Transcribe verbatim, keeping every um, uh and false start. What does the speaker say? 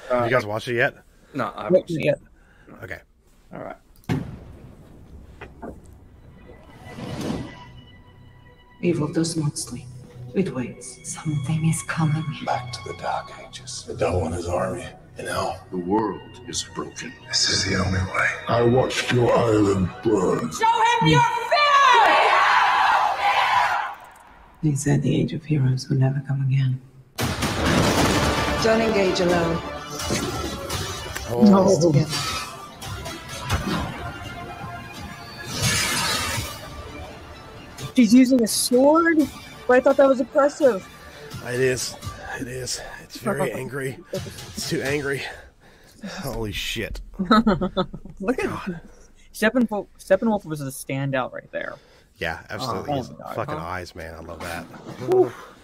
Uh, you guys watched it yet? No, I haven't seen it yet. Okay. All right. Evil does not sleep. It waits. Something is coming. Back to the Dark Ages. The devil and his army. You know, the world is broken. This is the only way. I watched your island burn. Show him your fear! They said the Age of Heroes would never come again. Don't engage alone. Oh. No. She's using a sword? But I thought that was impressive. It is. It is. It's very angry. It's too angry. Holy shit. Look at Steppenwolf. Steppenwolf was a standout right there. Yeah, absolutely. Oh, His oh God, fucking huh? eyes, man. I love that.